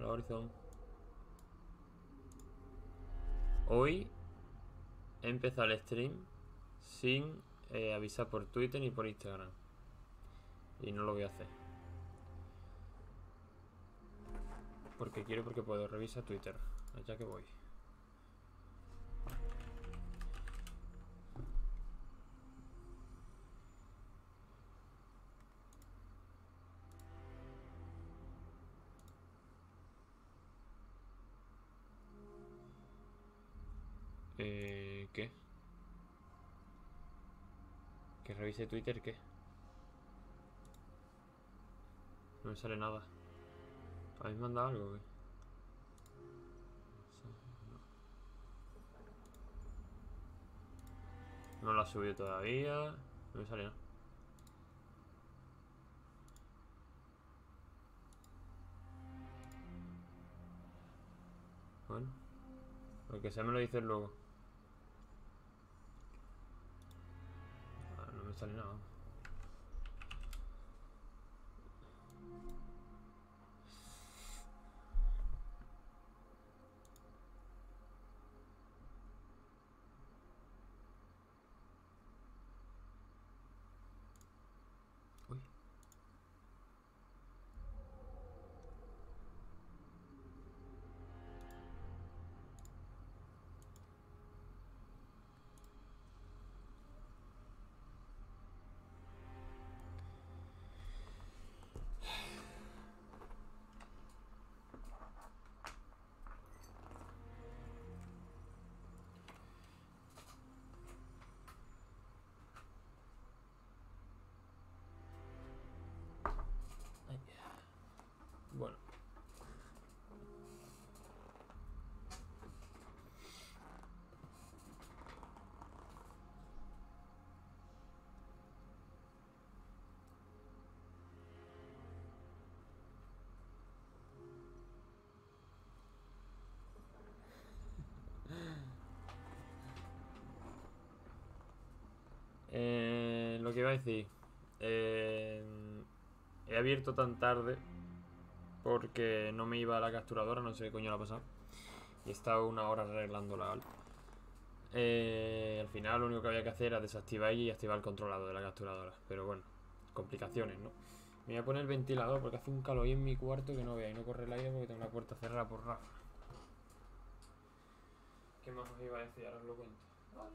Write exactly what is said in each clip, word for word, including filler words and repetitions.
Horizon. Hoy he empezado el stream sin eh, avisar por Twitter ni por Instagram. Y no lo voy a hacer. Porque quiero, porque puedo. Revisa Twitter. Allá que voy. Eh, ¿Qué? ¿Que revise Twitter qué? No me sale nada. ¿Habéis mandado algo? ¿Qué? No lo ha subido todavía. No me sale nada. Bueno, lo que sea me lo dices luego. Ah, no me sale nada. Uy. Ay. Bueno. Eh, lo que iba a decir. Eh, he abierto tan tarde porque no me iba a la capturadora, no sé qué coño la ha pasado. Y he estado una hora arreglándola, ¿vale? Eh, al final lo único que había que hacer era desactivar y activar el controlador de la capturadora. Pero bueno, complicaciones, ¿no? Me voy a poner el ventilador porque hace un calor ahí en mi cuarto que no vea y no corre el aire porque tengo la puerta cerrada por Rafa. ¿Qué más os iba a decir? Ahora os lo cuento. ¡Hola!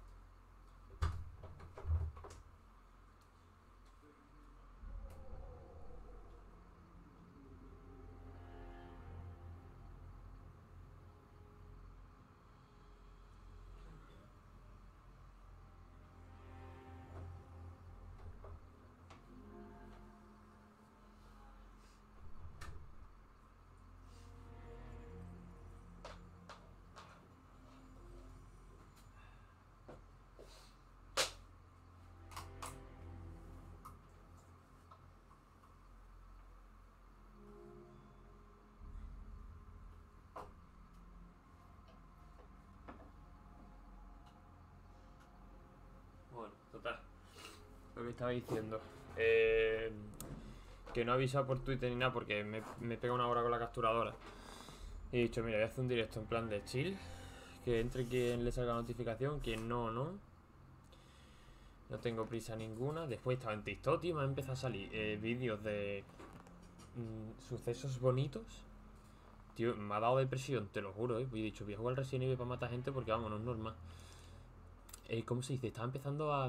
Bueno, total. Lo que estaba diciendo. Eh, que no he avisado por Twitter ni nada porque me, me pega una hora con la capturadora. Y he dicho, mira, voy a hacer un directo en plan de chill. Que entre quien le salga notificación, quien no, no. No tengo prisa ninguna. Después estaba en TikTok, tío, me han empezado a salir eh, vídeos de mmm, sucesos bonitos. Tío, me ha dado depresión, te lo juro, eh. He dicho, voy a jugar al Resident Evil para matar gente porque, vamos, no es normal. Eh, ¿Cómo se dice? Estaba empezando a...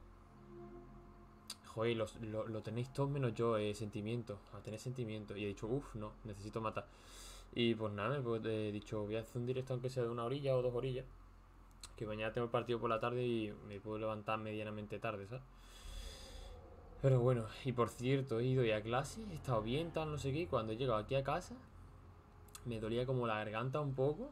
Joder, los, lo, lo tenéis todos menos yo, eh, sentimientos. A tener sentimientos. Y he dicho, uff, no, necesito matar. Y pues nada, pues he dicho, voy a hacer un directo aunque sea de una orilla o dos orillas. Que mañana tengo el partido por la tarde y me puedo levantar medianamente tarde, ¿sabes? Pero bueno, y por cierto, he ido ya a clase, he estado bien, tal, no sé qué. Y cuando he llegado aquí a casa, me dolía como la garganta un poco.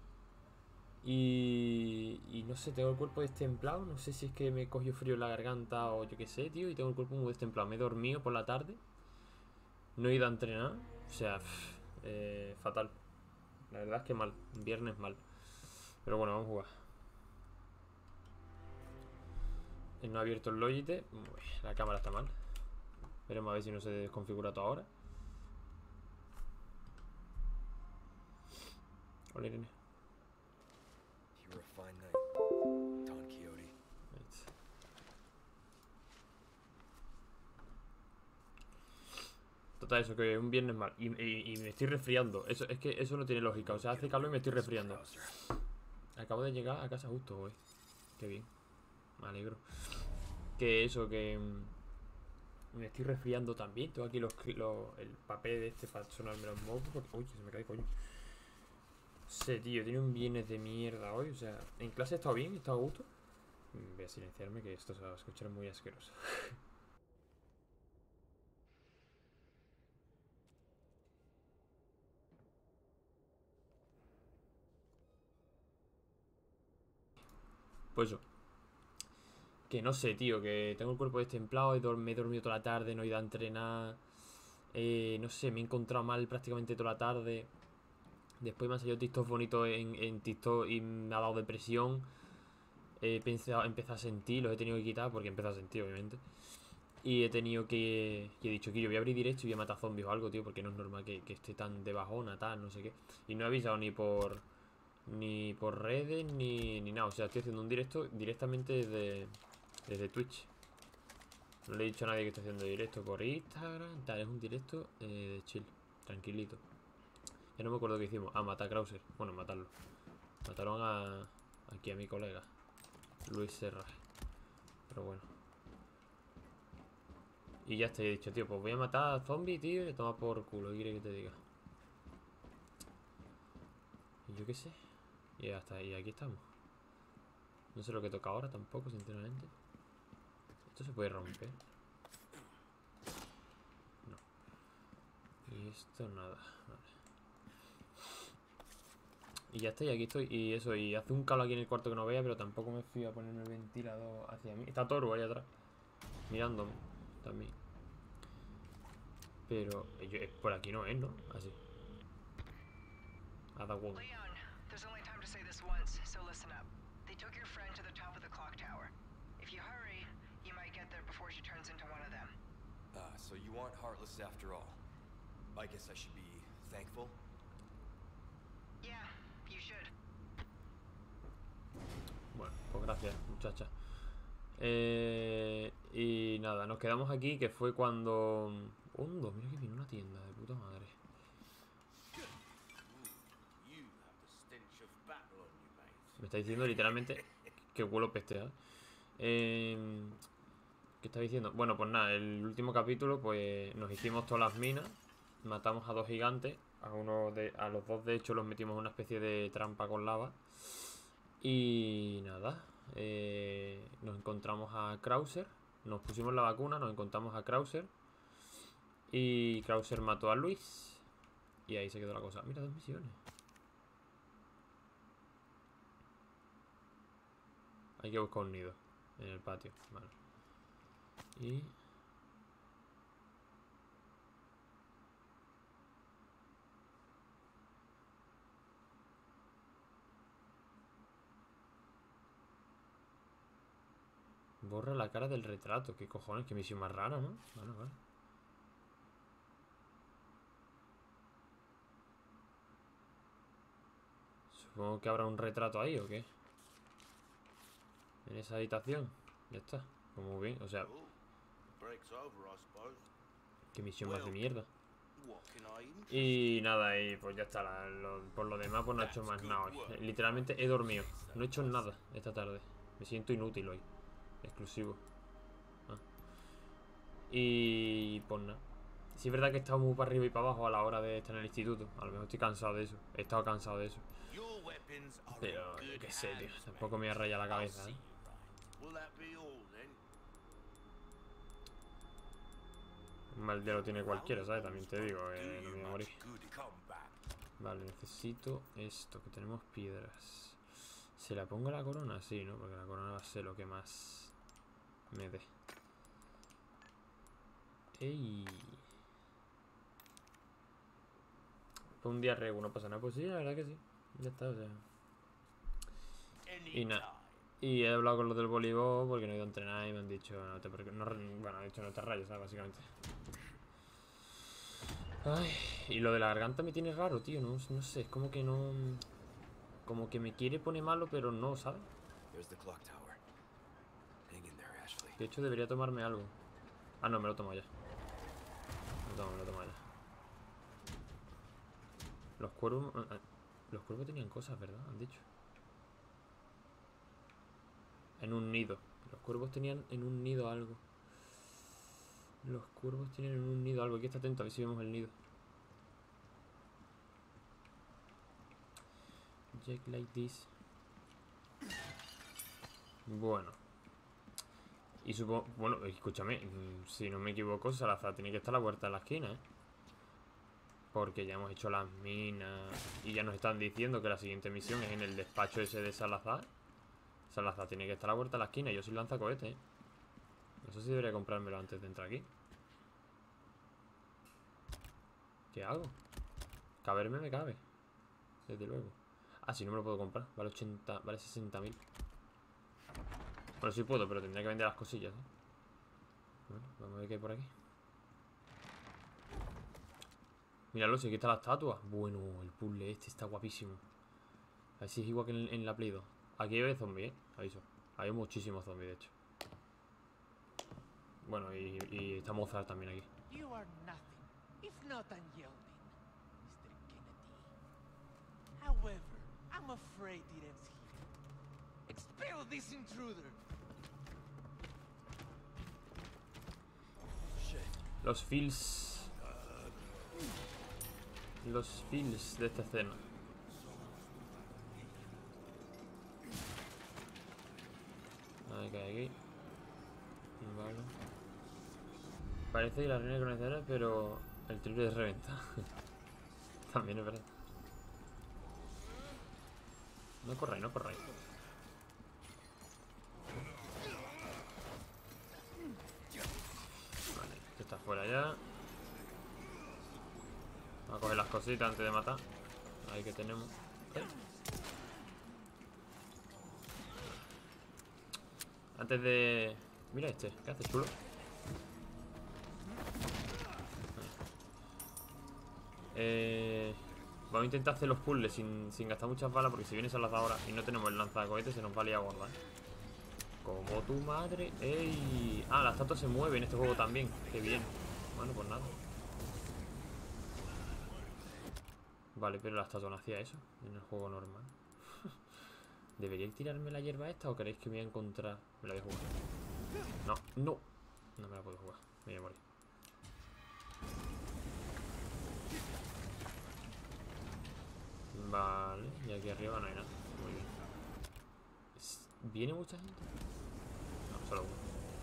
Y, y no sé, tengo el cuerpo destemplado. No sé si es que me cogió frío en la garganta o yo qué sé, tío. Y tengo el cuerpo muy destemplado. Me he dormido por la tarde. No he ido a entrenar. O sea, pff, eh, fatal. La verdad es que mal. Viernes mal. Pero bueno, vamos a jugar. No ha abierto el Logitech. Uy, la cámara está mal. Veremos a ver si no se desconfigura todo ahora. Hola, Irene. Total, eso, que un viernes mal. Y, y, y me estoy resfriando. Eso, es que eso no tiene lógica. O sea, hace calor y me estoy resfriando. Acabo de llegar a casa justo hoy. Qué bien. Me alegro. Que eso, que... Me estoy resfriando también. Tengo aquí los, los, el papel de este para sonarme los mocos. Porque... Uy, se me cae, coño. Sí, tío, tiene un viernes de mierda hoy. O sea, en clase he estado bien, he estado a gusto. Voy a silenciarme, que esto se va a escuchar muy asqueroso. Pues eso. Que no sé, tío, que tengo el cuerpo destemplado, he me he dormido toda la tarde, no he ido a entrenar. Eh, no sé, me he encontrado mal prácticamente toda la tarde. Después me han salido TikToks bonitos en, en TikTok y me ha dado depresión. He pensado, he empezado a sentir, los he tenido que quitar porque he empezado a sentir, obviamente. Y he tenido que... Y he dicho que yo voy a abrir directo y voy a matar zombies o algo, tío, porque no es normal que, que esté tan de bajona, tal, no sé qué. Y no he avisado ni por... Ni por redes, ni, ni nada. O sea, estoy haciendo un directo directamente desde, desde Twitch. No le he dicho a nadie que estoy haciendo directo por Instagram. Tal, es un directo eh, de chill, tranquilito. Ya no me acuerdo qué hicimos. Ah, matar a Krauser. Bueno, matarlo. Mataron a... Aquí a mi colega Luis Serra. Pero bueno. Y ya está, he dicho, tío, pues voy a matar a zombie, tío, y toma por culo. ¿Qué quiere que te diga? Y yo qué sé. Y ya está, y aquí estamos. No sé lo que toca ahora tampoco, sinceramente. Esto se puede romper. No. Y esto nada. Vale. Y ya está, y aquí estoy. Y eso, y hace un calor aquí en el cuarto que no vea, pero tampoco me fui a ponerme el ventilador hacia mí. Está Toru ahí atrás, mirándome también. Pero yo, por aquí no es, ¿no? Así. Ada Wong. Leon, there's only time to say this once, so listen up. They took your friend to the top of the clock tower. If you hurry, you might get there before she turns into one of them. Ah, uh, so you aren't heartless after all. I guess I should be thankful. Yeah, you should. Bueno, pues gracias, muchacha. Eh, y nada, nos quedamos aquí, que fue cuando... Hondo, mira que viene una tienda de puta madre. Me está diciendo literalmente que huelo peste, eh, ¿qué está diciendo? Bueno, pues nada, el último capítulo, pues nos hicimos todas las minas. Matamos a dos gigantes. A uno de, a los dos, de hecho, los metimos en una especie de trampa con lava. Y nada, eh, nos encontramos a Krauser. Nos pusimos la vacuna, nos encontramos a Krauser. Y Krauser mató a Luis. Y ahí se quedó la cosa. Mira, dos misiones. Hay que buscar un nido en el patio. Vale. Y... Borra la cara del retrato. ¿Qué cojones? Qué misión más rara, ¿no? Vale, vale. Supongo que habrá un retrato ahí, ¿o qué? En esa habitación. Ya está. Pues muy bien, o sea... Qué misión más de mierda. Y nada, y pues ya está. La, lo, por lo demás, pues no he hecho más nada hoy. Literalmente he dormido. No he hecho nada esta tarde. Me siento inútil hoy. Exclusivo. Ah. Y pues nada. Sí es verdad que he estado muy para arriba y para abajo a la hora de estar en el instituto. A lo mejor estoy cansado de eso. He estado cansado de eso. Pero, qué sé, tío. Tampoco me ha rayado la cabeza, ¿eh? Un mal día lo tiene cualquiera, ¿sabes? También te digo, eh, no me voy a morir. Vale, necesito esto, que tenemos piedras. ¿Se la pongo a la corona? Sí, ¿no? Porque la corona va a ser lo que más me dé. ¡Ey! Fue un día regu, no pasa nada. Pues sí, la verdad que sí. Ya está, o sea. Y nada. Y he hablado con los del voleibol porque no he ido a entrenar y me han dicho, no te, no, bueno, han dicho no te rayes, ¿sabes? Básicamente. Ay, y lo de la garganta me tiene raro, tío, no, no sé, es como que no... como que me quiere poner malo, pero no, ¿sabes? There's the clock tower. Hang in there, Ashley. De hecho, debería tomarme algo. Ah, no, me lo tomo ya. Me lo tomo, me lo tomo ya. Los cuervos... eh, eh, los cuervos tenían cosas, ¿verdad? Han dicho. En un nido. Los cuervos tenían en un nido algo. Los cuervos tienen en un nido algo. Hay que estar atento a ver si vemos el nido. Jack like this. Bueno. Y supongo... Bueno, escúchame. Si no me equivoco, Salazar tiene que estar a la puerta de la esquina, ¿eh? Porque ya hemos hecho las minas. Y ya nos están diciendo que la siguiente misión es en el despacho ese de Salazar. Salazar tiene que estar a la puerta de la esquina. Yo soy lanzacohetes, ¿eh? No sé si debería comprármelo antes de entrar aquí. ¿Qué hago? Caberme me cabe. Desde luego. Ah, si no me lo puedo comprar. Vale ochenta, vale sesenta mil. Bueno, sí puedo, pero tendría que vender las cosillas, ¿eh? Bueno, vamos a ver qué hay por aquí. Míralo, si aquí está la estatua. Bueno, el puzzle este está guapísimo. A ver si es igual que en, en la Play dos. Aquí hay zombies, ¿eh? Aviso. Hay muchísimos zombies, de hecho. Bueno, y, y está Mozart también aquí. You are nothing, if not unyielding, mister Kennedy. However, I'm afraid it ends here. Expel this intruder. Los feels... Los feels de esta escena. A ver qué hay aquí. Vale. Parece que la reina conocedora, pero el triple de reventa. También es verdad. No corráis, no corráis. Vale, este está fuera ya. Vamos a coger las cositas antes de matar. Ahí que tenemos. ¿Eh? Antes de... Mira este, ¿qué hace, chulo? Eh... Vamos a intentar hacer los puzzles sin, sin gastar muchas balas, porque si vienes a las ahora y no tenemos el lanzacohetes se nos va a liar gorda, ¿eh? Como tu madre. ¡Ey! Ah, la estatua se mueve en este juego también. Qué bien. Bueno, pues nada. Vale, pero la estatua no hacía eso en el juego normal. ¿Debería tirarme la hierba esta o queréis que me voy a encontrar? Me la voy a jugar. No, no. No me la puedo jugar. Me voy a morir. Vale, y aquí arriba no hay nada. Muy bien. ¿Viene mucha gente? No, solo uno.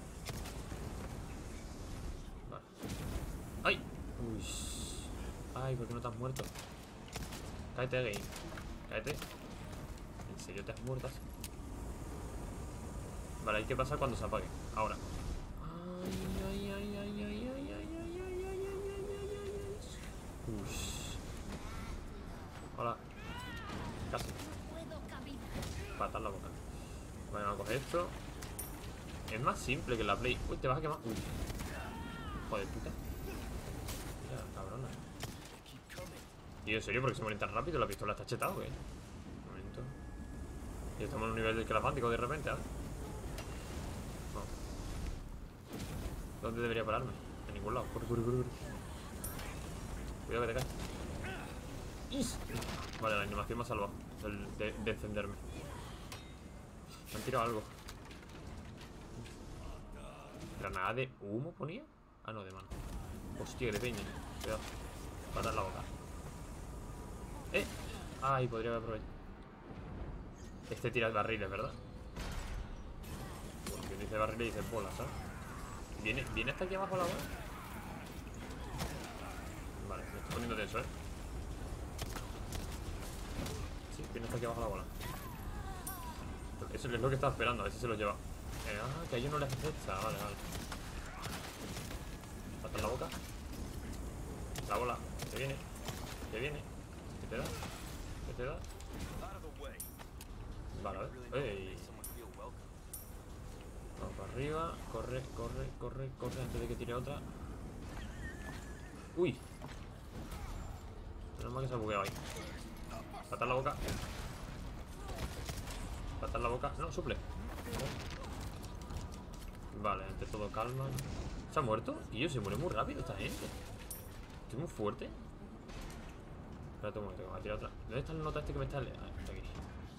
Vale. ¡Ay! Uy. Ay, ¿por qué no te has muerto? Cállate, game. Cállate. ¿En serio te has muerto así? Vale, hay que pasar cuando se apague. Ahora. Ay, ay, ay, ay, ay, ay, ay, ay, ay, ay, ay, ay, ay. Ush. Hola. Casi. Patar la boca. Vale, vamos a coger esto. Es más simple que la Play. Uy, te vas a quemar. Uy. Joder, puta. Mira, cabrona. Y en serio, porque se mueren tan rápido. La pistola está chetada, güey. Un momento. Y estamos en un nivel del calafántico de repente, ¿eh? No. ¿Dónde debería pararme? En ningún lado. Corre, corre, corre, corre. Cuidado que te caes. ¡Is! Vale, la animación me ha salvado el de, de encenderme. Me han tirado algo. ¿Granada de humo ponía? Ah, no, de mano. Hostia, que de peña. Cuidado. Patar la boca. ¡Eh! Ay, podría haber aprovechado. Este tira barriles, ¿verdad? Bueno, quien dice barriles dice bolas, ¿sabes? ¿Viene, ¿Viene hasta aquí abajo la bola? Vale, me estoy poniendo tenso, ¿eh? Sí, viene hasta aquí abajo la bola. Eso es lo que estaba esperando, a ver si se lo lleva. Eh, ah, que a ellos no les afecta. Vale, vale. Pata la boca. La bola. Que viene. Que viene. ¿Qué te da? ¿Qué te da? Vale, a ver. ¡Ey! Vamos para arriba. Corre, corre, corre, corre antes de que tire otra. ¡Uy! Menos mal que se ha bugueado ahí. Patar la boca. Patar la boca. No, suple. Vale, ante todo calma. ¿Se ha muerto? Tío, se muere muy rápido esta gente. Estoy muy fuerte. Espérate un momento, que me va a tirar otra. ¿Dónde está el nota este que me está? Ah, está aquí.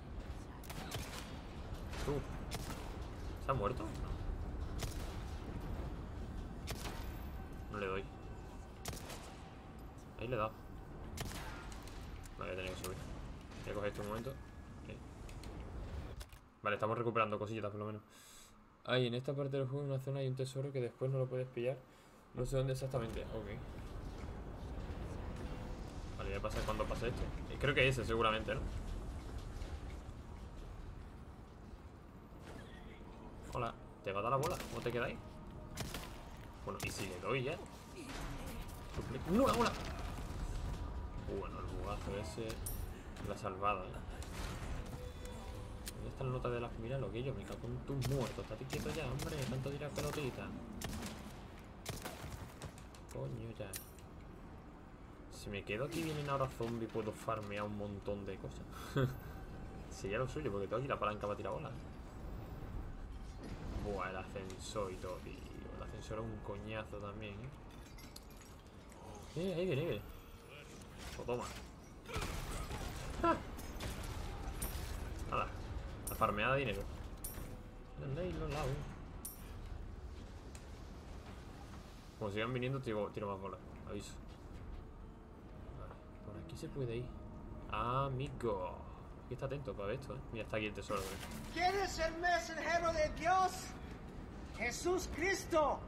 Tú. ¿Se ha muerto? No. No le doy. Ahí le he dado. Vale, voy a tener que subir. Voy a coger esto un momento. Okay. Vale, estamos recuperando cosillas por lo menos. Ahí, en esta parte del juego, en una zona hay un tesoro que después no lo puedes pillar. No sé dónde exactamente. Ok. Vale, voy a pasar cuando pase esto. Creo que ese seguramente, ¿no? Hola, ¿te va a dar la bola? ¿Cómo te quedáis? Bueno, ¿y si le doy ya? ¡No, la bola! Bueno, el bugazo ese. La salvada, ¿eh? ¿Dónde está la nota de las... Mira lo que yo me cago en tus muertos. Estate quieto ya, hombre. Tanto tirar pelotita. Coño, ya. Si me quedo aquí vienen ahora zombies, puedo farmear un montón de cosas. Sería lo suyo, porque tengo aquí la palanca para tirar bolas. Buah, el ascensor y todo, tío. El ascensor es un coñazo también, ¿eh? Eh, ahí viene, ahí viene. Pues toma. ¡Ah! Nada. La farmeada de dinero. ¿Dónde hay los lados? Como sigan viniendo, tiro, tiro más bolas. Aviso. Vale. Por aquí se puede ir. Amigo. Hay que estar atento para ver esto, ¿eh? Mira, está aquí el tesoro. ¿eh? ¿Quién es el mensajero de Dios? ¡Jesús Cristo!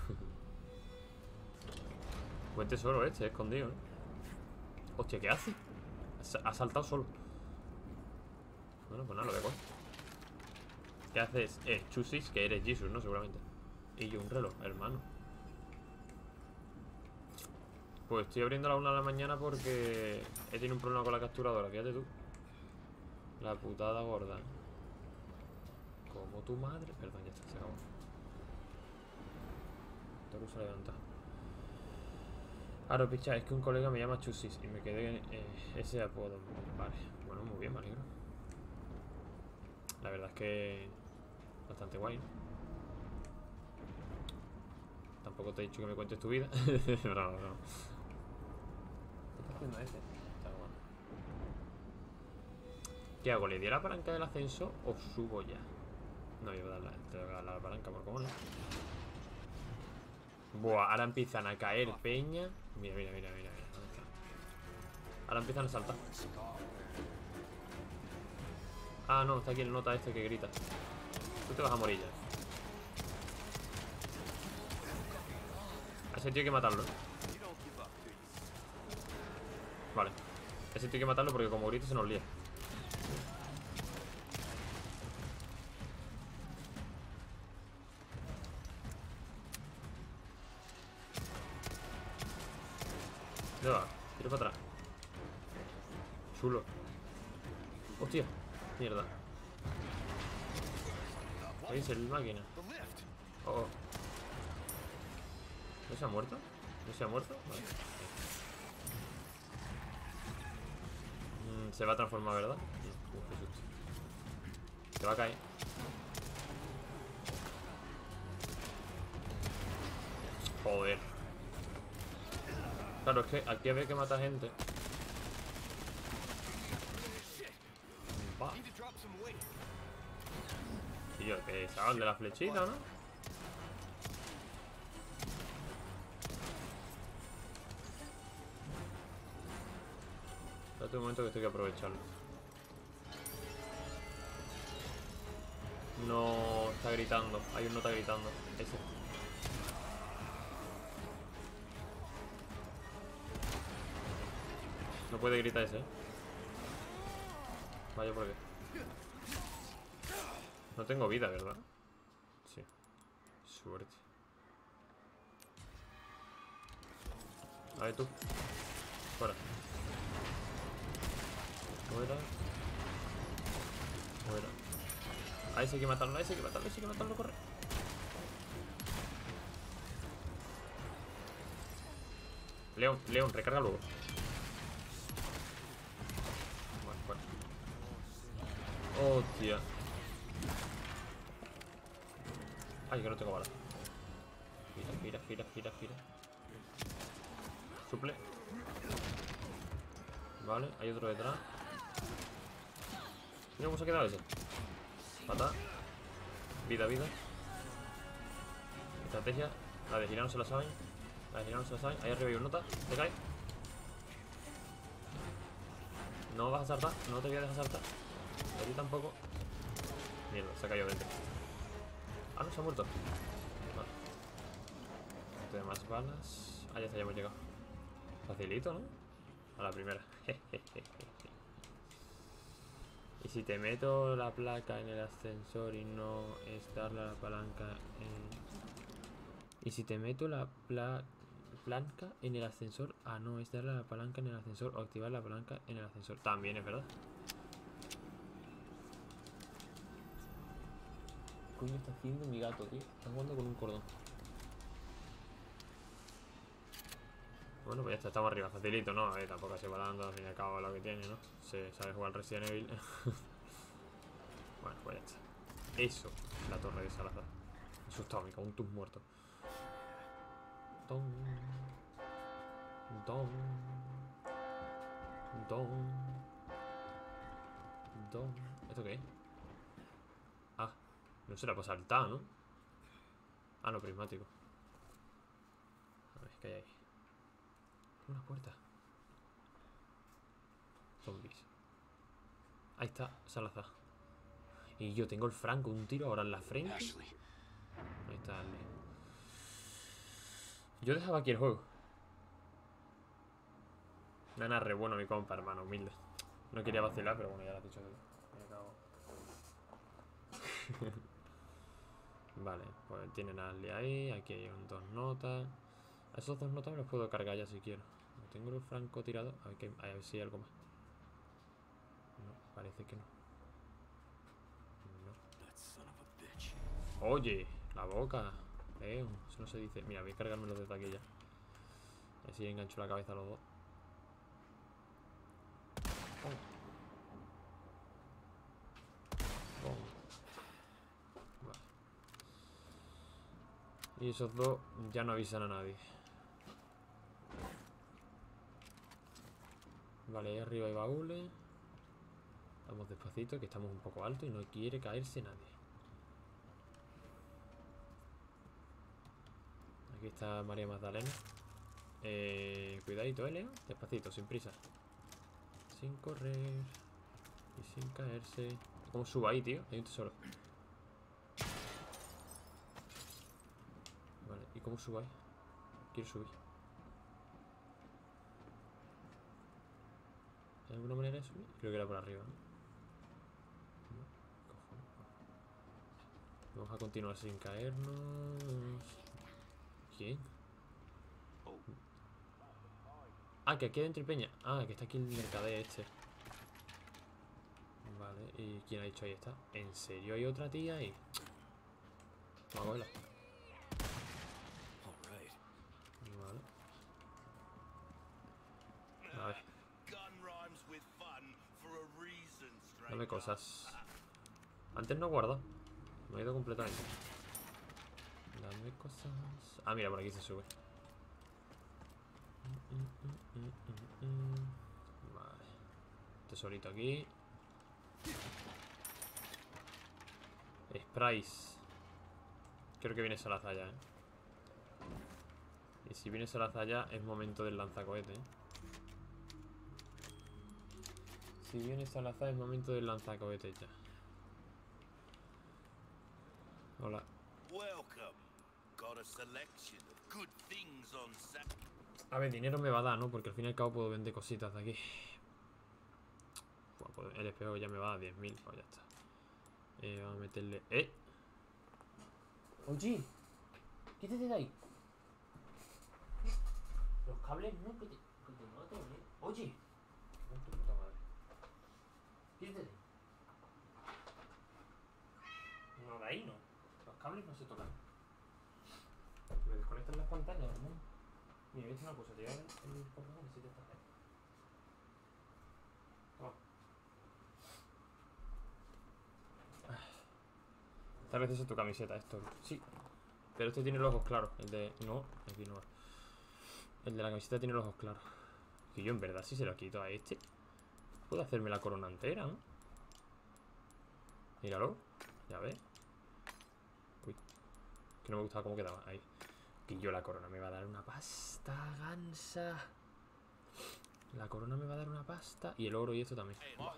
Buen tesoro este, escondido, ¿eh? Hostia, ¿qué hace? Ha saltado solo. Bueno, pues nada, lo voy a coger. ¿Qué haces? Eh, Chusis, que eres Jesus, ¿no? Seguramente. Y yo un reloj, hermano. Pues estoy abriendo a la una de la mañana porque he tenido un problema con la capturadora, fíjate tú. La putada gorda. Como tu madre. Perdón, ya está, se acabó. Toru se ha levantado. Ahora, picha, es que un colega me llama Chusis y me quedé eh, ese apodo. Vale, bueno, muy bien, me alegro. La verdad es que bastante guay, ¿no? Tampoco te he dicho que me cuentes tu vida. No, no, no. ¿Qué está haciendo ese? Está guapo. ¿Qué hago? ¿Le di a la palanca del ascenso o subo ya? No, yo voy a dar la, te voy a dar la palanca por cómo no. Buah, ahora empiezan a caer peña. Mira, mira, mira, mira, mira. ¿Dónde está? Ahora empiezan a saltar. Ah, no, está aquí el nota este que grita. Tú te vas a morir ya. A ese tío hay que matarlo. Vale. Ese tío hay que matarlo porque como grita se nos lía. ¿Dónde va? Tiro para atrás. Chulo. Hostia. Mierda. ¿Veis el máquina? Oh, oh. ¿No se ha muerto? ¿No se ha muerto? Vale. Mm, se va a transformar, ¿verdad? Uf, qué susto. Se va a caer. Joder. Claro, es que aquí había que matar gente. Va. Tío, que salgan de la flechita, ¿no? Espérate un momento que estoy que aprovecharlo. No está gritando. Hay un no está gritando. Ese. No puede gritar ese, ¿eh? Vaya por qué. No tengo vida, ¿verdad? Sí. Suerte. A ver tú. Fuera. Fuera. Fuera. A ese hay que matarlo, a ese hay que matarlo, a ese hay que matarlo, corre. León, León, recarga luego. Bueno, bueno. Hostia. Ay, que no tengo balas. Gira, gira, gira, gira, gira. Suple. Vale, hay otro detrás. Mira cómo se ha quedado ese. Pata. Vida, vida. Estrategia. La de girar no se la saben. La de girar no se la saben. Ahí arriba hay un nota. Te cae. No vas a saltar. No te voy a dejar saltar. A ti tampoco. Mierda, se ha caído dentro. Ah, no, se ha muerto. Vale. Tengo más balas. Ah, ya está, ya hemos llegado. Facilito, ¿no? A la primera. Y si te meto la placa en el ascensor y no es darle a la palanca en... Y si te meto la pla... palanca en el ascensor, ah, no, es darle a la palanca en el ascensor o activar la palanca en el ascensor. También es verdad. ¿Qué coño está haciendo mi gato, tío? Está jugando con un cordón. Bueno, pues ya está, estamos arriba, facilito, ¿no? Eh, tampoco se va dando al fin y al cabo lo que tiene, ¿no? Se sabe jugar Resident Evil. Bueno, pues ya está. Eso, la torre de Salazar. Asustado, me cago en tus muertos. Don. Don. Don. Don. ¿Esto qué es? Ah, no será para saltar, ¿no? Ah, no, prismático. A ver, ¿qué hay ahí? Una puerta. Zombies. Ahí está, Salazar. Y yo tengo el franco, un tiro ahora en la frente. Ashley. Ahí está, Ashley. Yo dejaba aquí el juego. Nana, re bueno mi compa, hermano, humilde. No quería vacilar, pero bueno, ya lo has dicho. Vale, pues tienen a Ashley ahí. Aquí hay un, dos notas. A esos dos notas me los puedo cargar ya si quiero. Tengo el franco tirado. A ver, que, a ver si hay algo más. No, parece que no. No. Oye, la boca. Eh, eso no se dice. Mira, voy a cargármelo desde aquí ya. Así engancho la cabeza a los dos. Oh. Oh. Vale. Y esos dos ya no avisan a nadie. Vale, ahí arriba hay baúles. Vamos despacito, que estamos un poco alto y no quiere caerse nadie. Aquí está María Magdalena. Eh, cuidadito, ¿eh, Leo? Despacito, sin prisa. Sin correr. Y sin caerse. ¿Cómo subo ahí, tío? Hay un tesoro. Vale, ¿y cómo subo ahí? Quiero subir. ¿Hay alguna manera de subir? Creo que era por arriba, ¿no? No, cojones. Vamos a continuar sin caernos. ¿Quién? Ah, que aquí hay dentro hay peña. Ah, que está aquí el mercader este. Vale, ¿y quién ha dicho ahí está? ¿En serio hay otra tía ahí? Vamos a verla. Vale. A ver. Dame cosas. Antes no guarda. Me ha ido completamente. Dame cosas. Ah, mira, por aquí se sube. Vale. Tesorito aquí. Sprays. Creo que viene Salazar ya, ¿eh? Y si viene Salazar ya, es momento del lanzacohete, ¿eh? Si viene Salazar, es momento del lanzacohete ya. Hola. A ver, dinero me va a dar, ¿no? Porque al fin y al cabo puedo vender cositas de aquí. Bueno, pues el espejo ya me va a diez mil, pues ya está. Eh, vamos a meterle... ¡Eh! Oye, quítate de ahí. Los cables no, que te, que te mato, ¿eh? Oye. No, tu puta madre. Quítate de ahí. No, de ahí no. Los cables no se tocan. Me desconectan las pantallas, ¿no? Mira, voy a decir una cosa. Te voy a dar el portátil y si te estás ahí. Toma. Tal vez esa es tu camiseta, esto. Sí. Pero este tiene los ojos claros. El de... No, aquí no va. El de la camiseta tiene los ojos claros. Que yo en verdad si se lo quito a este puedo hacerme la corona entera, ¿no? Míralo. Ya ves. Uy. Que no me gustaba cómo quedaba. Ahí. Que yo la corona me va a dar una pasta, gansa. La corona me va a dar una pasta. Y el oro y esto también. No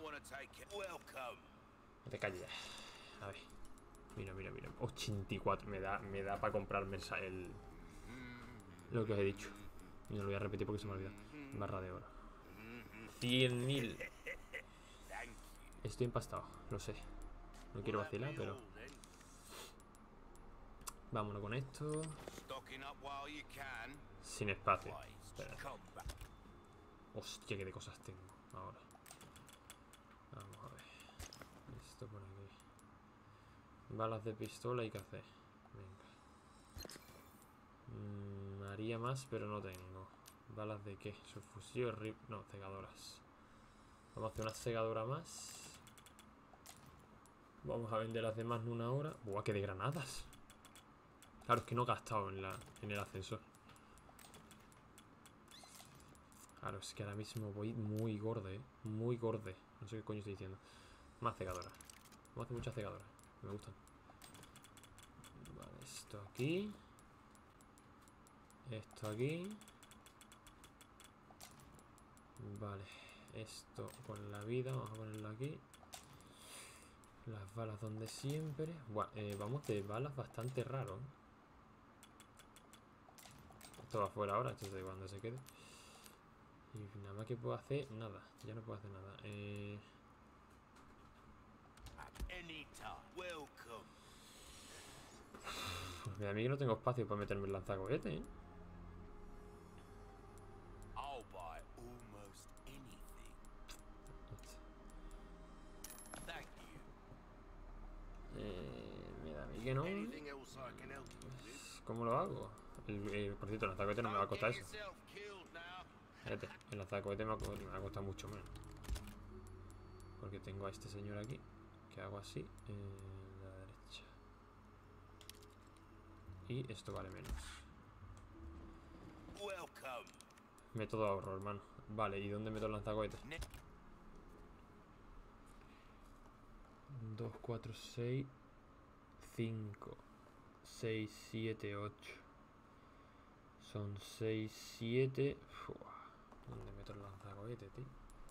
te calles. A ver. Mira, mira, mira. ochenta y cuatro. Me da, me da para comprarme el... Lo que os he dicho. Y no lo voy a repetir porque se me olvida. Barra de oro. cien mil. Estoy empastado. Lo sé. No quiero vacilar, pero... Vámonos con esto. Sin espacio. Espera. Hostia, qué de cosas tengo ahora. Vamos a ver. Esto por aquí. Balas de pistola hay que hacer. Venga. Mm, haría más, pero no tengo. ¿Balas de qué? Subfusil, rip... No, cegadoras. Vamos a hacer una cegadora más. Vamos a vender las demás en una hora. Buah, que de granadas. Claro, es que no he gastado en, la, en el ascensor. Claro, es que ahora mismo voy muy gorde, ¿eh? Muy gorde. No sé qué coño estoy diciendo. Más cegadoras. Vamos a hacer muchas cegadoras. Me gustan. Vale, esto aquí. Esto aquí. Vale. Esto con la vida. Vamos a ponerlo aquí. Las balas donde siempre. Buah, eh, vamos de balas bastante raro, ¿eh? Esto va afuera ahora. Esto es cuando se quede. Y nada más que puedo hacer. Nada. Ya no puedo hacer nada. Eh... Pues a mí que no tengo espacio para meterme el lanzacohete, ¿eh? Eh, me da a mí que no. ¿Cómo lo hago? El, el, por cierto, el lanzacohete no me va a costar eso. Fíjate, el lanzacohete me, me va a costar mucho menos. Porque tengo a este señor aquí. Que hago así. En la derecha. Y esto vale menos. Método ahorro, hermano. Vale, ¿y dónde meto el lanzacohete? dos, cuatro, seis, cinco, seis, siete, ocho. Son seis, siete. ¿Dónde meto el lanzacohete, tío?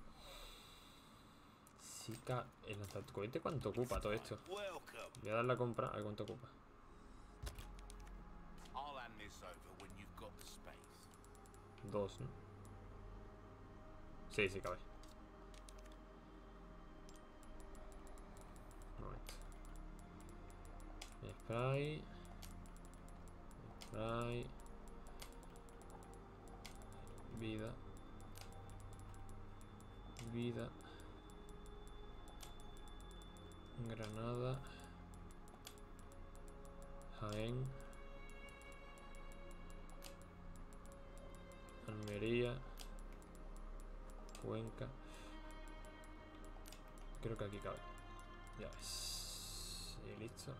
Sí, ca... ¿El lanzacohete cuánto ocupa todo esto? Voy a dar la compra, a ver cuánto ocupa. Dos, ¿no? Sí, sí cabe. Un momento. Spray. Spray. Vida. Vida. Granada. Jaén. Almería. Cuenca. Creo que aquí cabe. Ya ves. Y listo.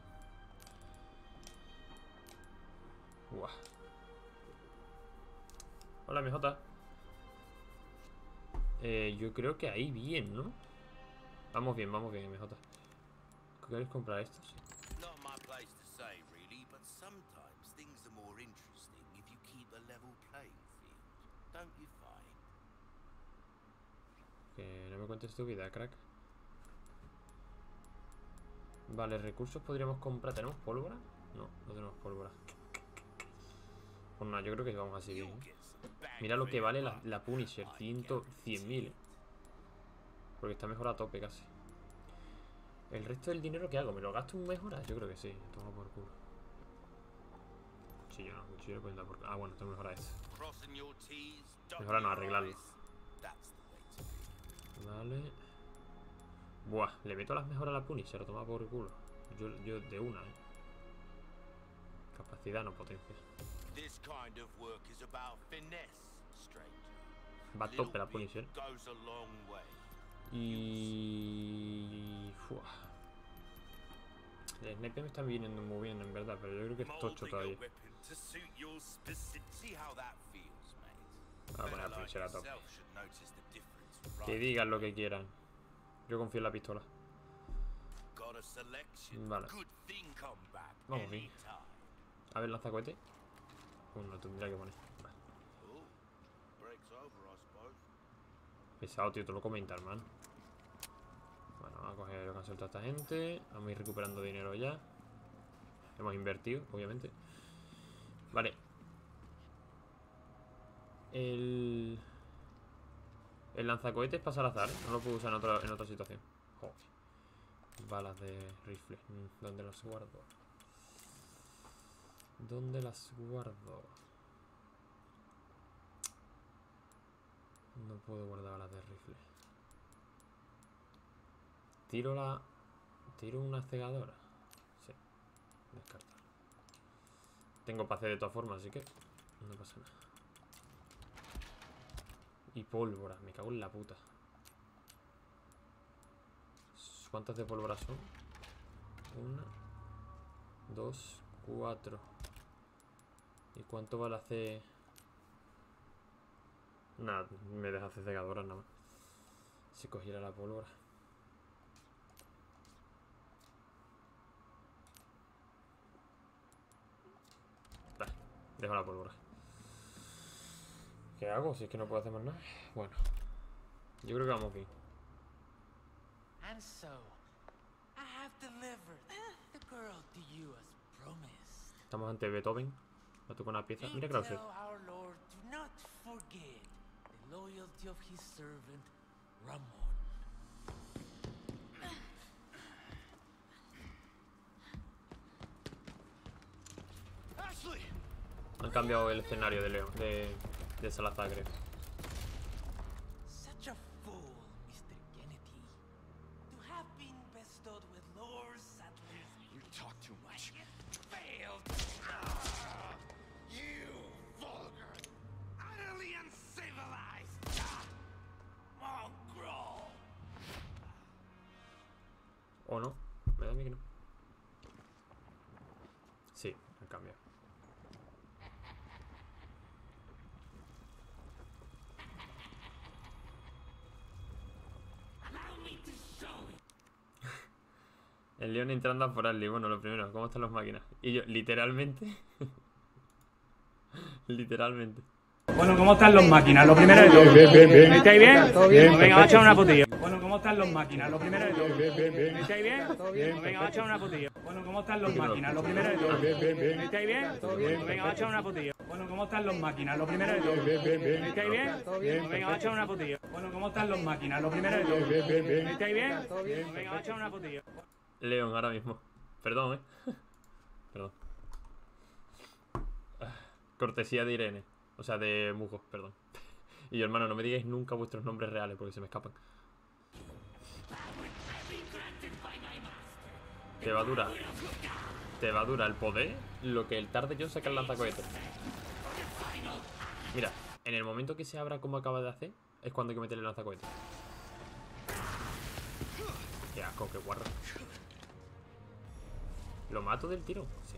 Buah. Hola, M J. Eh, yo creo que ahí bien, ¿no? Vamos bien, vamos bien, M J. ¿Quieres comprar estos? Que no me cuentes tu vida, crack. Vale, recursos podríamos comprar. ¿Tenemos pólvora? No, no tenemos pólvora. Pues nada, yo creo que vamos así bien, ¿eh? Mira lo que vale la, la Punisher. cien mil. Porque está mejor a tope casi. El resto del dinero que hago, ¿me lo gasto en mejoras? Yo creo que sí. Toma por culo. Cuchillo no, cuchillo pues da por culo. Ah, bueno, tengo que mejorar eso. Mejora no, arreglarlo. Vale. Buah, le meto las mejoras a la Punisher, toma por culo. Yo, yo de una, eh. Capacidad no potencia. Va a tope la Punisher. Y... Fuah. El sniper me está viniendo muy bien, en verdad, pero yo creo que es tocho todavía. Voy a poner a pinchar a tope. Que digan lo que quieran. Yo confío en la pistola. Vale. Vamos bien. A ver, lanzacohete. Uno lo tendría que poner. Vale. Pesado, tío, te lo comenta, hermano. Bueno, vamos a coger lo que han soltado esta gente. Vamos a ir recuperando dinero ya. Hemos invertido, obviamente. Vale. El... El lanzacohetes pasa al azar, ¿eh? No lo puedo usar en otra, en otra situación. Joder. Balas de rifle. ¿Dónde las guardo? ¿Dónde las guardo? No puedo guardar balas de rifle. Tiro la... Tiro una cegadora. Sí. Descartar. Tengo P C de todas formas, así que no pasa nada. Y pólvora, me cago en la puta. ¿Cuántas de pólvora son? Una, dos, cuatro. ¿Y cuánto vale hacer? Nada, me deja hacer cegadoras nada más. Si cogiera la pólvora. Vale, dejo la pólvora. ¿Qué hago? Si es que no puedo hacer más nada. Bueno, yo creo que vamos bien. And so, I have delivered the girl to you as promised. Estamos ante Beethoven. Va a tocar una pieza. Mira You Krauser. tell our Lord to not forget the loyalty of his servant, Ramon. Ashley! Han cambiado el escenario de León, de, de Salazar, creo. Such a fool, mister Kennedy. To have been bestowed with Lord Sadler's You talk too much. failed. You vulgar, Utterly uncivilized. Mongrel. ¿O no? Me da a mí que no. Sí, han cambiado. El león entrando a por Ali. Bueno, lo primero, ¿cómo están las máquinas? Y yo, literalmente. literalmente. Bueno, ¿cómo están los máquinas? Lo primero de todo. Bien, bien, bien. ¿Estáis bien? Todo bien, Venga, vamos a echar perfecto. una putilla. Bueno, ¿cómo están los máquinas? Lo primero de todo. Bien, bien, bien. ¿Estáis bien? Todo bien, Venga, vamos a echar una putilla. Bueno, ¿cómo están los máquinas? Lo primero de todo. Bien, bien, bien. ¿Estáis bien? Todo bien, Venga, vamos a echar una putilla. Bueno, ¿cómo están los máquinas? Lo primero de todo. Bien, bien, bien. ¿Estáis bien? Todo bien, Venga, vamos a echar una putilla. Bueno, ¿cómo están los máquinas? Lo primero de todo. Bien, bien, bien. ¿Estáis bien? Todo bien, Venga, vamos a echar una putilla. León, ahora mismo. Perdón, eh. Perdón. Cortesía de Irene. O sea, de Mujo, perdón. Y yo, hermano, no me digáis nunca vuestros nombres reales porque se me escapan. Te va a durar. Te va a durar el poder lo que el tarde yo saca el lanzacohetes. Mira, en el momento que se abra como acaba de hacer, es cuando hay que meterle el lanzacohetes. Qué asco, qué guarro. ¿Lo mato del tiro? Sí.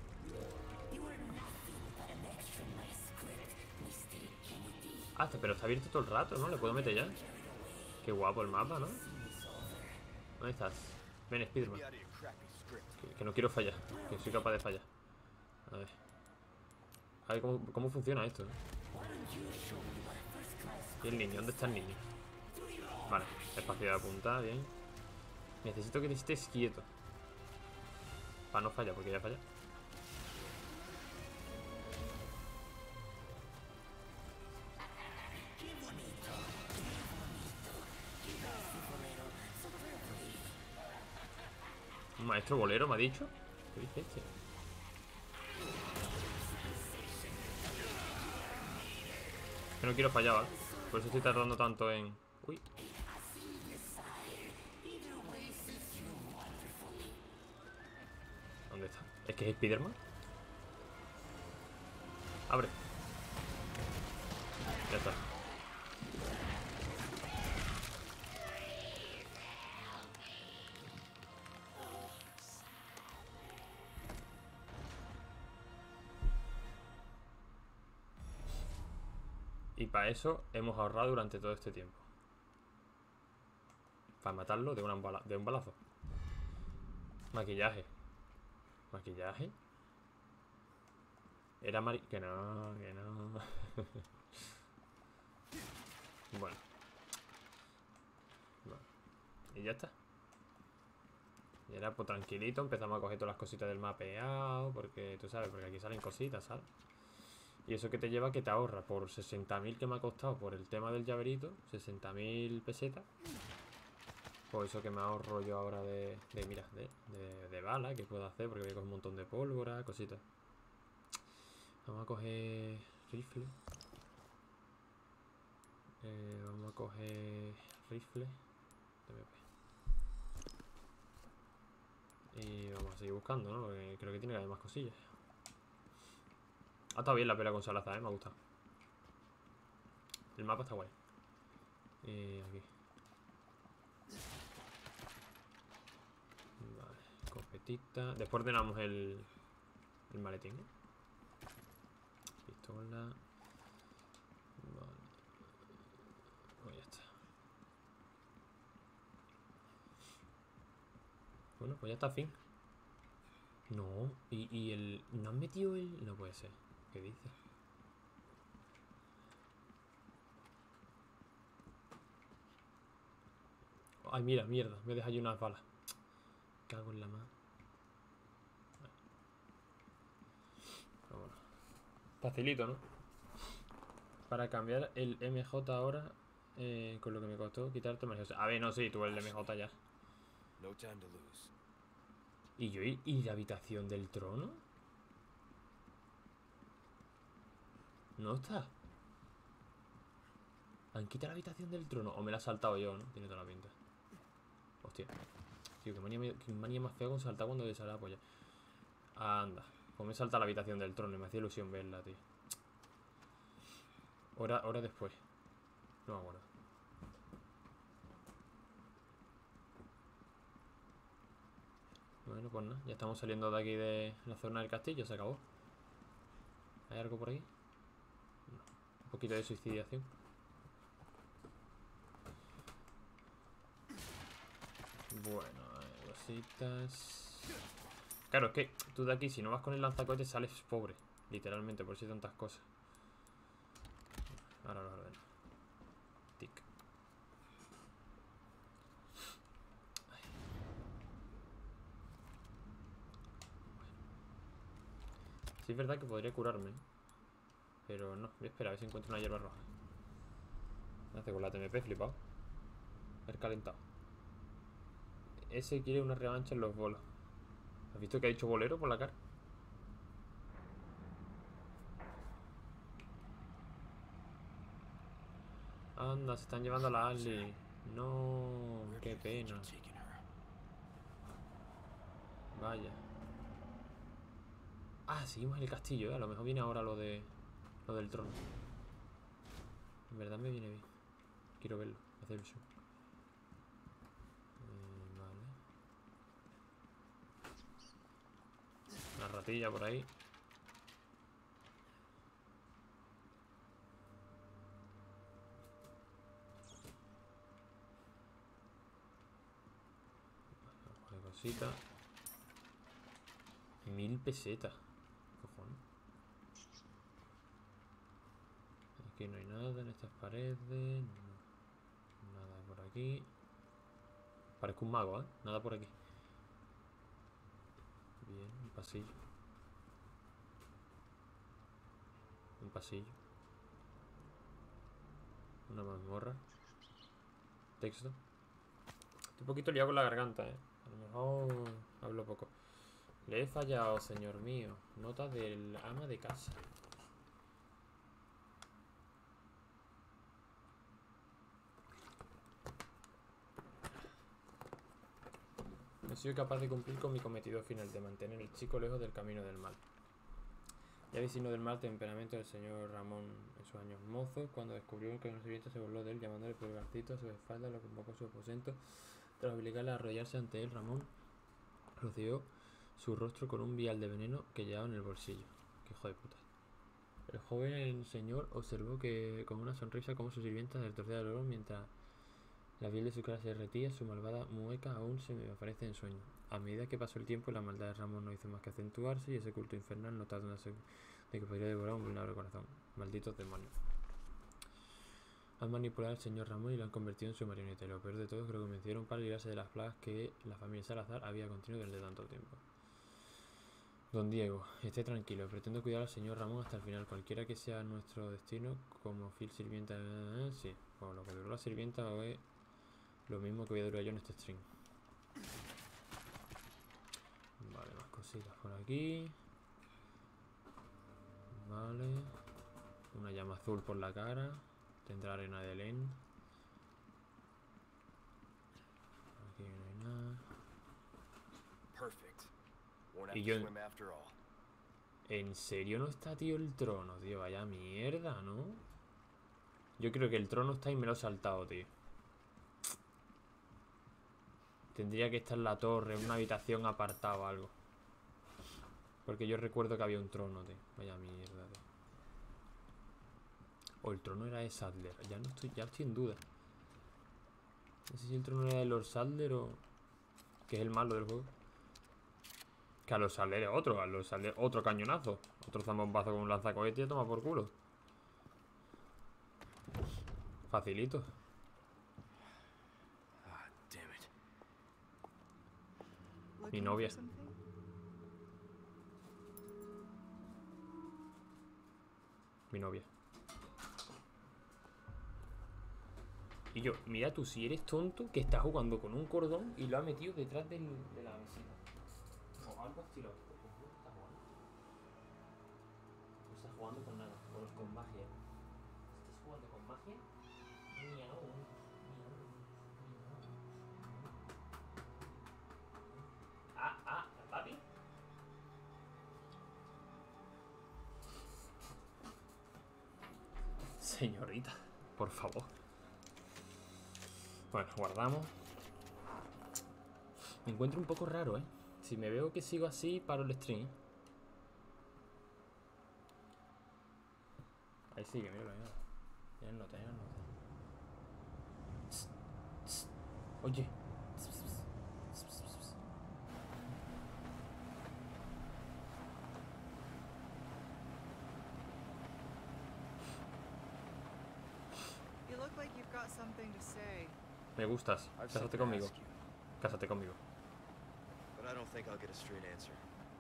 Ah, pero está abierto todo el rato, ¿no? Le puedo meter ya. Qué guapo el mapa, ¿no? ¿Dónde estás? Ven, Spiderman. Que, que no quiero fallar. Que soy capaz de fallar. A ver. A ver cómo, cómo funciona esto, ¿no? ¿Y el niño? ¿Dónde está el niño? Vale, espacio de apuntar, bien. Necesito que te estés quieto. Para no fallar, porque ya falla. Un maestro bolero, me ha dicho. ¿Qué dice este? Que no quiero fallar, ¿vale? Por eso estoy tardando tanto en... Uy. ¿Dónde está? ¿Es que es Spiderman? Abre. Ya está. Y para eso hemos ahorrado durante todo este tiempo. Para matarlo de, una bala, de un balazo. Maquillaje. Maquillaje. Era mari... Que no, que no. Bueno. Bueno. Y ya está. Y ahora pues tranquilito empezamos a coger todas las cositas del mapeado. Porque tú sabes, porque aquí salen cositas, ¿sabes? Y eso que te lleva que te ahorra por sesenta mil que me ha costado por el tema del llaverito. sesenta mil pesetas. Pues eso que me ahorro yo ahora de, de mira, de, de, de bala que puedo hacer. Porque voy a coger un montón de pólvora, cositas. Vamos a coger rifle. Eh, vamos a coger rifle. Y vamos a seguir buscando, ¿no? Porque creo que tiene que haber más cosillas. Ha estado bien la pelea con Salazar, ¿eh? Me ha gustado. El mapa está guay. Y aquí. Vale, escopetita. Después ordenamos el, el maletín, ¿eh? Pistola. Vale. Pues ya está. Bueno, pues ya está, fin. No, y, y el... ¿No han metido el...? No puede ser. ¿Qué dice? Ay, mira, mierda. Me deja yo unas balas. Cago en la mano. Bueno. Facilito, ¿no? Para cambiar el M J ahora, eh, con lo que me costó quitarte más. A ver, no, sí, tuve el M J ya. No time to lose. ¿Y yo? ¿Y, y la habitación del trono? No está. ¿Han quitado la habitación del trono? O me la he saltado yo, ¿no? Tiene toda la pinta. Hostia. Tío, qué manía, qué manía más fea con saltar cuando le sale la polla. Anda. Pues me he saltado la habitación del trono y me hacía ilusión verla, tío. Hora, hora después. No me acuerdo. Bueno, pues nada. Ya estamos saliendo de aquí de la zona del castillo. Se acabó. ¿Hay algo por aquí? No. Un poquito de suicidación. Bueno, cositas. Claro, es que tú de aquí, si no vas con el lanzacohetes, sales pobre. Literalmente, por si hay tantas cosas. Ahora lo ordeno. Tic. Ay. Sí, es verdad que podría curarme. Pero no, voy a esperar a ver si encuentro una hierba roja. ¿Qué hace con la T M P? Flipado. Haber calentado. Ese quiere una revancha en los bolos. ¿Has visto que ha dicho bolero por la cara? Anda, se están llevando a la Ali. No, qué pena. Vaya. Ah, seguimos en el castillo, ¿eh? A lo mejor viene ahora lo de... Lo del trono. En verdad me viene bien. Quiero verlo, hacer el show. Eh, vale. Una ratilla por ahí. Cosita. Mil pesetas. Cojones. Aquí no hay nada en estas paredes. No. Nada por aquí. Parezco un mago, ¿eh? Nada por aquí. Bien, un pasillo. Un pasillo. Una mazmorra. Texto. Estoy un poquito liado con la garganta, ¿eh? A lo mejor hablo poco. Le he fallado, señor mío. Nota del ama de casa. He sido capaz de cumplir con mi cometido final de mantener al chico lejos del camino del mal. Ya vecino del mal temperamento del señor Ramón en sus años mozos, cuando descubrió que un sirviente se burló de él, llamándole pulgarcito a su espalda, lo convocó a su aposento. Tras obligarle a arrodillarse ante él, Ramón rodeó su rostro con un vial de veneno que llevaba en el bolsillo. Qué hijo de puta. El joven señor observó que con una sonrisa como su sirvienta se retorcía el oro mientras la piel de su cara se derretía, su malvada mueca aún se me aparece en sueño. A medida que pasó el tiempo, la maldad de Ramón no hizo más que acentuarse y ese culto infernal notaba una de que podría devorar un vulnerable corazón. Malditos demonios. Han manipulado al señor Ramón y lo han convertido en su marioneta. Y lo peor de todo es que lo convencieron para librarse de las plagas que la familia Salazar había contenido desde tanto tiempo. Don Diego, esté tranquilo. Pretendo cuidar al señor Ramón hasta el final. Cualquiera que sea nuestro destino, como fiel sirvienta... Eh, sí, bueno, lo que duró la sirvienta es lo mismo que voy a durar yo en este stream. Vale, más cositas por aquí. Vale. Una llama azul por la cara. Tendrá arena de Len. Aquí no hay nada. Perfect. Won't Y have yo- to swim after all. ¿En serio no está, tío, el trono? Tío, vaya mierda, ¿no? Yo creo que el trono está y me lo he saltado, tío. Tendría que estar en la torre, en una habitación apartada o algo. Porque yo recuerdo que había un trono, tío. Vaya mierda, tío. O el trono era de Sadler. Ya no estoy, ya estoy en duda. No sé si el trono era de Lord Sadler o... que es el malo del juego. Que a Lord Sadler es otro. A Lord Sadler otro cañonazo. Otro zambombazo con un lanzacohete y toma por culo. Facilito. Ah, damn it. Mi novia. Mi novia. Y yo, mira tú, si eres tonto, que estás jugando con un cordón y lo ha metido detrás del, de la mesita. O algo estilo. ¿Qué estás jugando? No estás jugando con nada, o con magia. ¿Estás jugando con magia? Miau, miau, miau. Ah, ah, papi. Señorita, por favor. Bueno, guardamos. Me encuentro un poco raro, ¿eh? Si me veo que sigo así, paro el stream. Ahí sigue, míralo, míralo. Ya nota, ya nota. Tss, tss. Oye. Tss, tss, tss, tss, tss, tss. You look like you've got something to say. Me gustas. I've Cásate something to conmigo. ask you, Cásate conmigo. but I don't think I'll get a straight answer.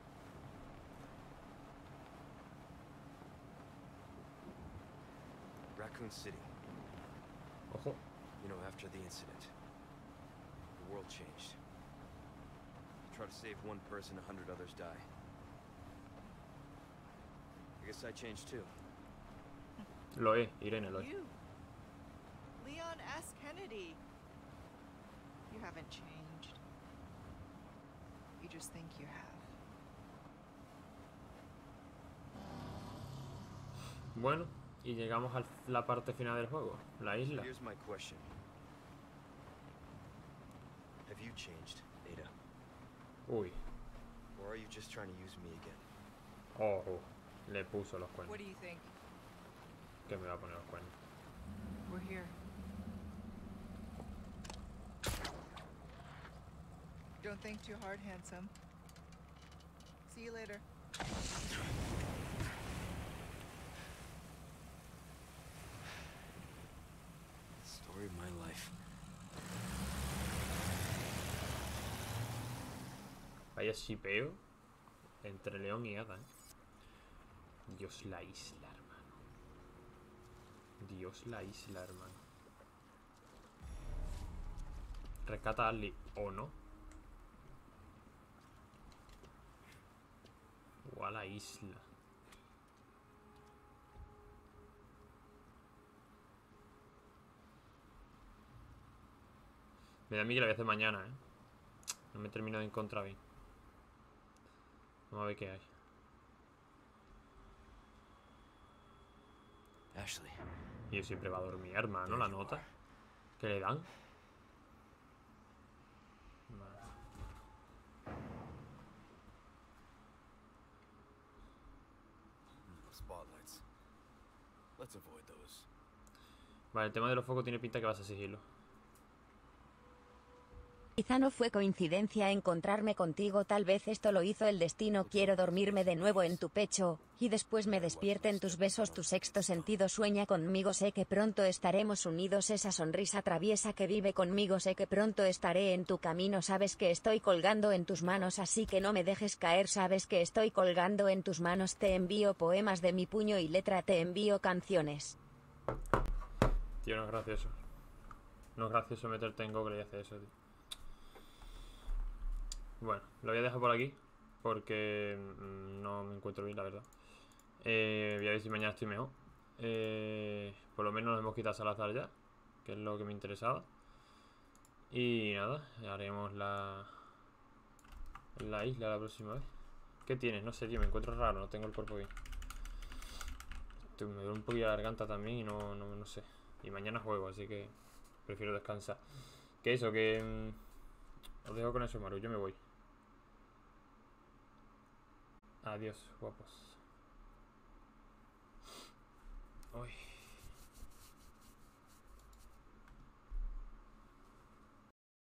Raccoon City. Ojo. You know, after the incident, the world changed. You try to save one person, a hundred others die. I guess I changed too. Lo he, Irene, lo he. You, Leon S. Kennedy. You haven't changed. You just think you have. Bueno, y llegamos a la parte final del juego, la isla. Here's my question. Have you changed, Ada? Uy, Or are you just trying to use me again? ojo, le puso los cuernos. What do you think? Que me va a poner los cuernos. We're here. Don't think too hard, handsome. See you later. Story of my life. Vaya shipeo entre León y Ada, ¿eh? Dios, la isla, hermano. Dios, la isla, hermano. Rescata a Ali, ¿o no? O a la isla. Me da a mí que la voy a hacer mañana, ¿eh? No me termino de encontrar bien. Vamos a ver qué hay. Ashley. Y yo siempre va a dormir, hermano, la nota. ¿Qué le dan? Vale. Spotlights. Let's avoid those. Vale, el tema de los focos tiene pinta que vas a seguirlo. Quizá no fue coincidencia encontrarme contigo, tal vez esto lo hizo el destino. Quiero dormirme de nuevo en tu pecho, y después me despierte en tus besos. Tu sexto sentido sueña conmigo, sé que pronto estaremos unidos. Esa sonrisa traviesa que vive conmigo, sé que pronto estaré en tu camino. Sabes que estoy colgando en tus manos, así que no me dejes caer. Sabes que estoy colgando en tus manos. Te envío poemas de mi puño y letra, te envío canciones. Tío, no es gracioso. No es gracioso meterte en Google y hacer eso, tío. Bueno, lo voy a dejar por aquí porque no me encuentro bien, la verdad. Eh, voy a ver si mañana estoy mejor. Eh, por lo menos nos hemos quitado a Salazar ya, que es lo que me interesaba. Y nada, haremos la la isla la próxima vez. ¿Qué tienes? No sé, tío, me encuentro raro, no tengo el cuerpo bien. Me duele un poquito la garganta también y no, no, no sé. Y mañana juego, así que prefiero descansar. Que eso, que... Mmm, os dejo con eso, Maru, yo me voy. Adiós, guapos. Uy.